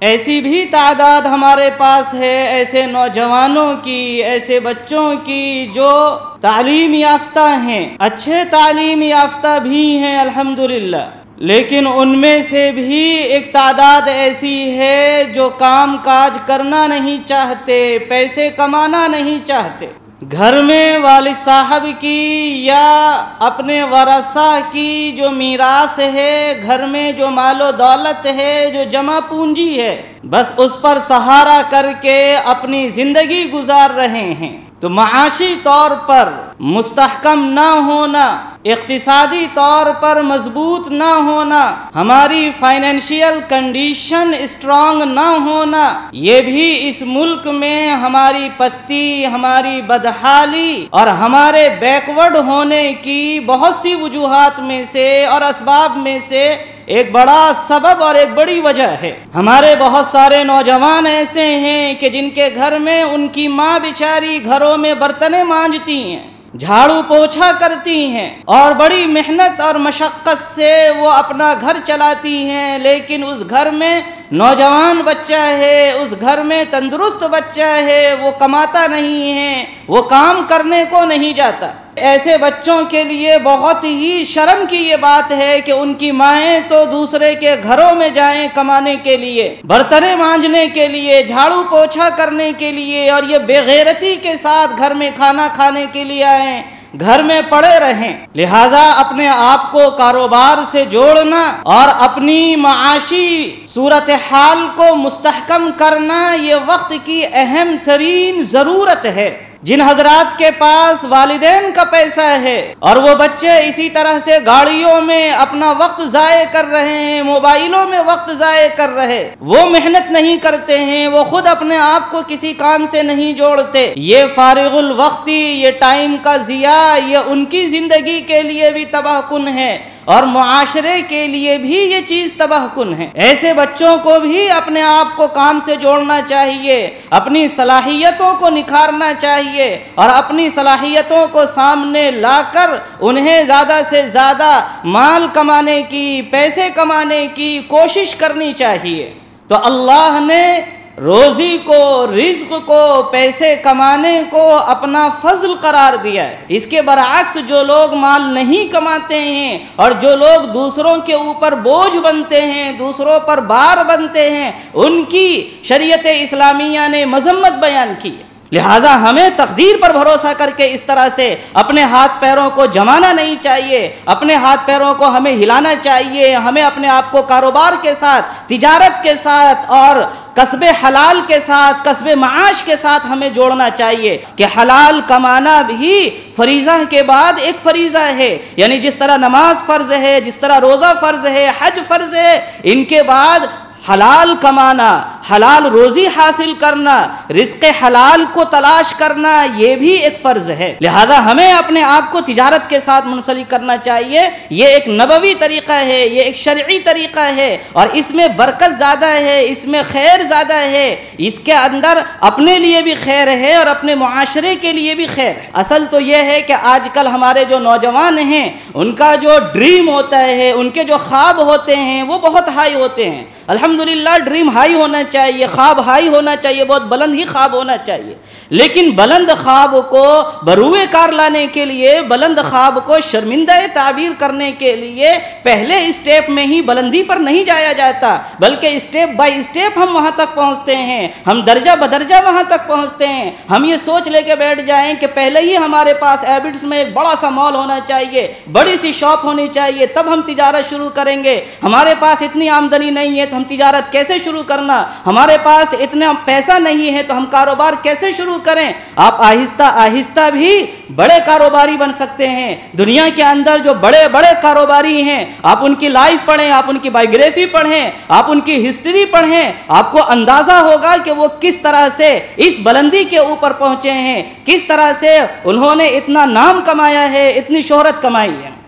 ایسی بھی تعداد ہمارے پاس ہے ایسے نوجوانوں کی، ایسے بچوں کی جو تعلیم یافتہ ہیں، اچھے تعلیم یافتہ بھی ہیں الحمدللہ، لیکن ان میں سے بھی ایک تعداد ایسی ہے جو کام کاج کرنا نہیں چاہتے، پیسے کمانا نہیں چاہتے۔ گھر میں والد صاحب کی یا اپنے ورثہ کی جو میراث ہے، گھر میں جو مال و دولت ہے، جو جمع پونجی ہے، بس اس پر سہارا کر کے اپنی زندگی گزار رہے ہیں۔ تو معاشی طور پر مستحکم نہ ہونا، اقتصادی طور پر مضبوط نہ ہونا، ہماری فائنینشیل کنڈیشن اسٹرانگ نہ ہونا، یہ بھی اس ملک میں ہماری پستی، ہماری بدحالی اور ہمارے بیکورڈ ہونے کی بہت سی وجوہات میں سے اور اسباب میں سے ایک بڑا سبب اور ایک بڑی وجہ ہے۔ ہمارے بہت سارے نوجوان ایسے ہیں کہ جن کے گھر میں ان کی ماں بیچاری گھروں میں برتنیں مانجتی ہیں، جھاڑو پوچھا کرتی ہیں اور بڑی محنت اور مشقت سے وہ اپنا گھر چلاتی ہیں، لیکن اس گھر میں نوجوان بچہ ہے، اس گھر میں تندرست بچہ ہے، وہ کماتا نہیں ہے، وہ کام کرنے کو نہیں جاتا۔ ایسے بچوں کے لیے بہت ہی شرم کی یہ بات ہے کہ ان کی مائیں تو دوسرے کے گھروں میں جائیں کمانے کے لیے، برتنیں مانجنے کے لیے، جھاڑو پوچھا کرنے کے لیے، اور یہ بے غیرتی کے ساتھ گھر میں کھانا کھانے کے لیے آئیں، گھر میں پڑے رہیں۔ لہٰذا اپنے آپ کو کاروبار سے جوڑنا اور اپنی معاشی صورتحال کو مستحکم کرنا یہ وقت کی اہم ترین ضرورت ہے۔ جن حضرات کے پاس والدین کا پیسہ ہے اور وہ بچے اسی طرح سے گاڑیوں میں اپنا وقت ضائع کر رہے ہیں، موبائلوں میں وقت ضائع کر رہے، وہ محنت نہیں کرتے ہیں، وہ خود اپنے آپ کو کسی کام سے نہیں جوڑتے، یہ فارغ الوقتی، یہ ٹائم کا ضیاع، یہ ان کی زندگی کے لیے بھی تباہ کن ہے اور معاشرے کے لیے بھی یہ چیز تباہ کن ہے۔ ایسے بچوں کو بھی اپنے آپ کو کام سے جوڑنا چاہیے، اپنی صلاحیتوں کو نکھارنا چاہیے اور اپنی صلاحیتوں کو سامنے لا کر انہیں زیادہ سے زیادہ مال کمانے کی، پیسے کمانے کی کوشش کرنی چاہیے۔ تو اللہ نے روزی کو، رزق کو، پیسے کمانے کو اپنا فضل قرار دیا ہے۔ اس کے برعکس جو لوگ مال نہیں کماتے ہیں اور جو لوگ دوسروں کے اوپر بوجھ بنتے ہیں، دوسروں پر بار بنتے ہیں، ان کی شریعت اسلامیہ نے مذمت بیان کی ہے۔ لہٰذا ہمیں تقدیر پر بھروسہ کر کے اس طرح سے اپنے ہاتھ پیروں کو جمانا نہیں چاہیے، اپنے ہاتھ پیروں کو ہمیں ہلانا چاہیے، ہمیں اپنے آپ کو کاروبار کے ساتھ، تجارت کے ساتھ اور کسب حلال کے ساتھ، کسب معاش کے ساتھ ہمیں جوڑنا چاہیے کہ حلال کمانا بھی فریضہ کے بعد ایک فریضہ ہے۔ یعنی جس طرح نماز فرض ہے، جس طرح روزہ فرض ہے، حج فرض ہے، ان کے بعد حلال کمانا، حلال روزی حاصل کرنا، رزق حلال کو تلاش کرنا، یہ بھی ایک فرض ہے۔ لہذا ہمیں اپنے آپ کو تجارت کے ساتھ منسلک کرنا چاہیے۔ یہ ایک نبوی طریقہ ہے، یہ ایک شرعی طریقہ ہے اور اس میں برکت زیادہ ہے، اس میں خیر زیادہ ہے، اس کے اندر اپنے لیے بھی خیر ہے اور اپنے معاشرے کے لیے بھی خیر ہے۔ اصل تو یہ ہے کہ آج کل ہمارے جو نوجوان ہیں ان کا جو ڈریم ہوتا ہے، ان کے جو خواب ہوتے ہیں وہ بہت ہائی ہوتے ہیں۔ الحمدللہ ڈریم ہائی ہونا چاہیے، خواب ہائی ہونا چاہیے، بہت بلند ہی خواب ہونا چاہیے، لیکن بلند خواب کو بروئے کار لانے کے لیے، بلند خواب کو شرمندہ تعبیر کرنے کے لیے پہلے اسٹیپ میں ہی بلندی پر نہیں جایا جاتا، بلکہ اسٹیپ بائی اسٹیپ ہم وہاں تک پہنچتے ہیں، ہم درجہ بدرجہ وہاں تک پہنچتے ہیں۔ ہم یہ سوچ لے کے بیٹھ جائیں کہ پہلے ہی ہمارے پاس ایبٹس میں ایک بڑا سا مال ہونا چاہیے، بڑی سی شاپ ہونی چاہیے، تب ہم تجارت شروع کریں گے۔ ہمارے پاس اتنی آمدنی نہیں ہے تو ہم تجارت کیسے شروع کرنا، ہمارے پاس اتنا پیسہ نہیں ہے تو ہم کاروبار کیسے شروع کریں۔ آپ آہستہ آہستہ بھی بڑے کاروباری بن سکتے ہیں۔ دنیا کے اندر جو بڑے بڑے کاروباری ہیں، آپ ان کی لائف پڑھیں، آپ ان کی بائیوگرافی پڑھیں، آپ ان کی ہسٹری پڑھیں، آپ کو اندازہ ہوگا کہ وہ کس طرح سے اس بلندی کے اوپر پہنچے ہیں، کس طرح سے انہوں نے اتنا نام کمایا ہے، اتنی شہرت کمائی ہے۔